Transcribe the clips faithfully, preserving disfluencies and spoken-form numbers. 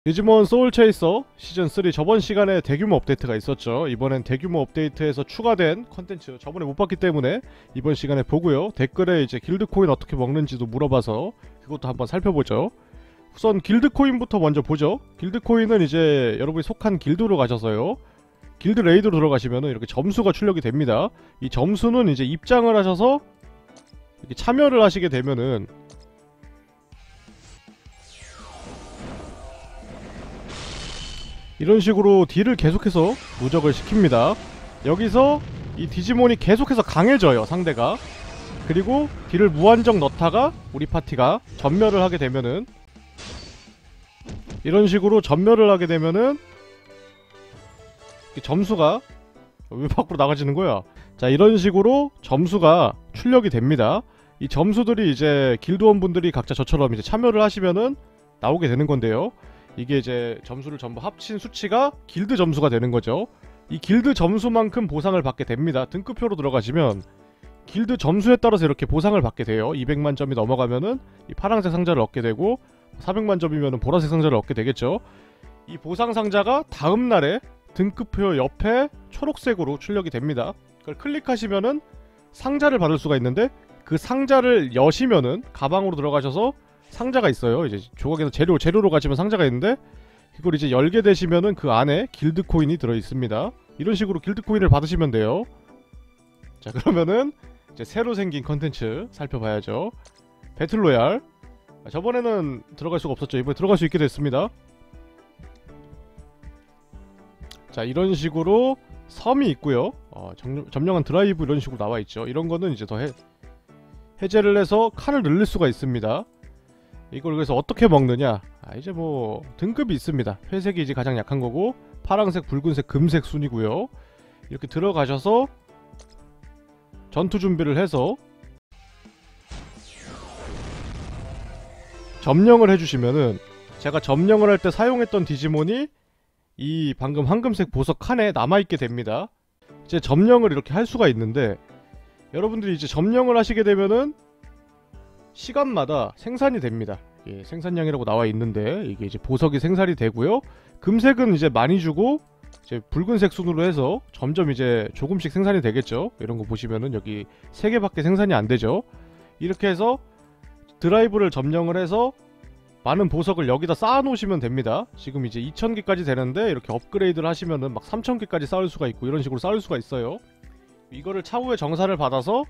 디지몬 소울체이서 시즌삼 저번 시간에 대규모 업데이트가 있었죠. 이번엔 대규모 업데이트에서 추가된 컨텐츠 저번에 못 봤기 때문에 이번 시간에 보고요. 댓글에 이제 길드코인 어떻게 먹는지도 물어봐서 그것도 한번 살펴보죠. 우선 길드코인부터 먼저 보죠. 길드코인은 이제 여러분이 속한 길드로 가셔서요, 길드 레이드로 들어가시면은 이렇게 점수가 출력이 됩니다. 이 점수는 이제 입장을 하셔서 이렇게 참여를 하시게 되면은 이런 식으로 딜을 계속해서 누적을 시킵니다. 여기서 이 디지몬이 계속해서 강해져요, 상대가. 그리고 딜을 무한정 넣다가 우리 파티가 전멸을 하게 되면은, 이런 식으로 전멸을 하게 되면은 점수가 왜 밖으로 나가지는 거야? 자, 이런 식으로 점수가 출력이 됩니다. 이 점수들이 이제 길드원분들이 각자 저처럼 이제 참여를 하시면은 나오게 되는 건데요. 이게 이제 점수를 전부 합친 수치가 길드 점수가 되는 거죠. 이 길드 점수만큼 보상을 받게 됩니다. 등급표로 들어가시면 길드 점수에 따라서 이렇게 보상을 받게 돼요. 이백만 점이 넘어가면은 이 파란색 상자를 얻게 되고, 사백만 점이면은 보라색 상자를 얻게 되겠죠. 이 보상 상자가 다음날에 등급표 옆에 초록색으로 출력이 됩니다. 그걸 클릭하시면은 상자를 받을 수가 있는데, 그 상자를 여시면은 가방으로 들어가셔서 상자가 있어요. 이제 조각에서 재료, 재료로 가시면 상자가 있는데, 그걸 이제 열게 되시면은 그 안에 길드 코인이 들어있습니다. 이런 식으로 길드 코인을 받으시면 돼요. 자, 그러면은 이제 새로 생긴 컨텐츠 살펴봐야죠. 배틀로얄. 저번에는 들어갈 수가 없었죠. 이번에 들어갈 수 있게 됐습니다. 자, 이런 식으로 섬이 있고요. 어, 점, 점령한 드라이브 이런 식으로 나와있죠. 이런 거는 이제 더 해, 해제를 해서 칸을 늘릴 수가 있습니다. 이걸 그래서 어떻게 먹느냐? 아, 이제 뭐 등급이 있습니다. 회색이 이제 가장 약한 거고, 파란색, 붉은색, 금색 순이고요. 이렇게 들어가셔서 전투 준비를 해서 점령을 해주시면은, 제가 점령을 할 때 사용했던 디지몬이 이 방금 황금색 보석 칸에 남아있게 됩니다. 이제 점령을 이렇게 할 수가 있는데, 여러분들이 이제 점령을 하시게 되면은 시간마다 생산이 됩니다. 예, 생산량이라고 나와 있는데 이게 이제 보석이 생산이 되고요. 금색은 이제 많이 주고, 이제 붉은색 순으로 해서 점점 이제 조금씩 생산이 되겠죠. 이런 거 보시면은 여기 세 개밖에 생산이 안 되죠. 이렇게 해서 드라이브를 점령을 해서 많은 보석을 여기다 쌓아 놓으시면 됩니다. 지금 이제 이천 개까지 되는데, 이렇게 업그레이드를 하시면은 막 삼천 개까지 쌓을 수가 있고, 이런 식으로 쌓을 수가 있어요. 이거를 차후에 정산을 받아서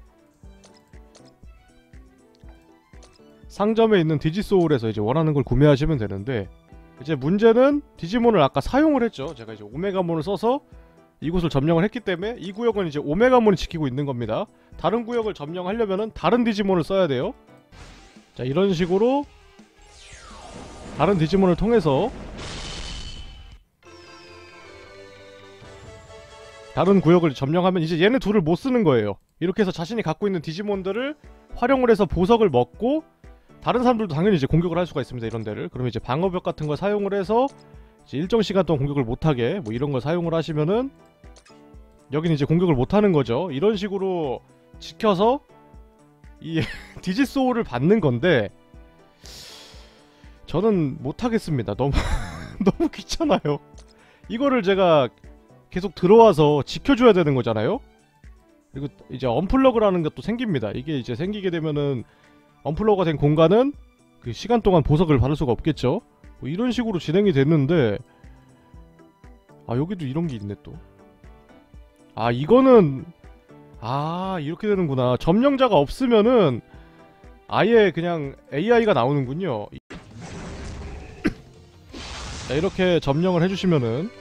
상점에 있는 디지소울에서 이제 원하는 걸 구매하시면 되는데, 이제 문제는 디지몬을 아까 사용을 했죠. 제가 이제 오메가몬을 써서 이곳을 점령을 했기 때문에 이 구역은 이제 오메가몬이 지키고 있는 겁니다. 다른 구역을 점령하려면은 다른 디지몬을 써야 돼요. 자, 이런 식으로 다른 디지몬을 통해서 다른 구역을 점령하면 이제 얘네 둘을 못 쓰는 거예요. 이렇게 해서 자신이 갖고 있는 디지몬들을 활용을 해서 보석을 먹고, 다른 사람들도 당연히 이제 공격을 할 수가 있습니다. 이런 데를. 그러면 이제 방어벽 같은 걸 사용을 해서 이제 일정 시간 동안 공격을 못하게, 뭐 이런 걸 사용을 하시면은 여기는 이제 공격을 못하는 거죠. 이런 식으로 지켜서 이 디지소울을 받는 건데, 저는 못하겠습니다. 너무 너무 귀찮아요. 이거를 제가 계속 들어와서 지켜줘야 되는 거잖아요. 그리고 이제 언플러그라는 것도 생깁니다. 이게 이제 생기게 되면은 언플러그가 된 공간은 그 시간 동안 보석을 받을 수가 없겠죠. 뭐 이런 식으로 진행이 됐는데, 아, 여기도 이런 게 있네 또. 아, 이거는 아, 이렇게 되는구나. 점령자가 없으면은 아예 그냥 에이아이가 나오는군요. 자, 이렇게 점령을 해주시면은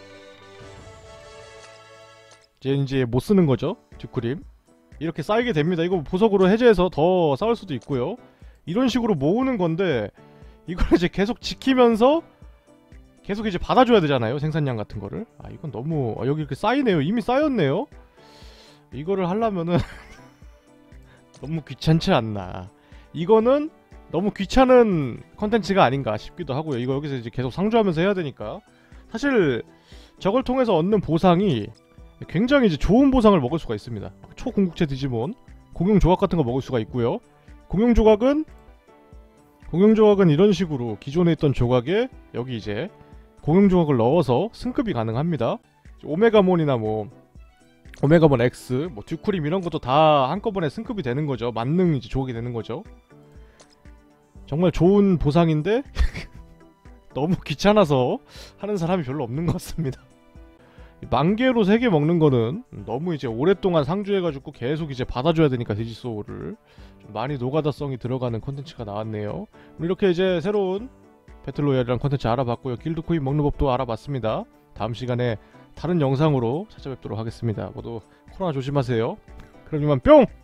이제 이제 못 쓰는 거죠. 듀크림 이렇게 쌓이게 됩니다. 이거 보석으로 해제해서 더 쌓을 수도 있고요. 이런 식으로 모으는 건데, 이걸 이제 계속 지키면서 계속 이제 받아줘야 되잖아요, 생산량 같은 거를. 아, 이건 너무 아, 여기 이렇게 쌓이네요. 이미 쌓였네요. 이거를 하려면은 너무 귀찮지 않나. 이거는 너무 귀찮은 컨텐츠가 아닌가 싶기도 하고요. 이거 여기서 이제 계속 상주하면서 해야 되니까. 사실 저걸 통해서 얻는 보상이 굉장히 이제 좋은 보상을 먹을 수가 있습니다. 초궁극체 디지몬, 공용 조각 같은 거 먹을 수가 있고요. 공용 조각은 공용 조각은 이런 식으로 기존에 있던 조각에 여기 이제 공용 조각을 넣어서 승급이 가능합니다. 오메가몬이나 뭐 오메가몬 X, 뭐 듀크림 이런 것도 다 한꺼번에 승급이 되는 거죠. 만능 이제 조각이 되는 거죠. 정말 좋은 보상인데 너무 귀찮아서 하는 사람이 별로 없는 것 같습니다. 만개로 세 개 먹는 거는 너무 이제 오랫동안 상주해가지고 계속 이제 받아줘야 되니까 디지소울을 좀 많이 노가다성이 들어가는 컨텐츠가 나왔네요. 이렇게 이제 새로운 배틀로얄이란 컨텐츠 알아봤고요. 길드코인 먹는 법도 알아봤습니다. 다음 시간에 다른 영상으로 찾아뵙도록 하겠습니다. 모두 코로나 조심하세요. 그럼 이만 뿅!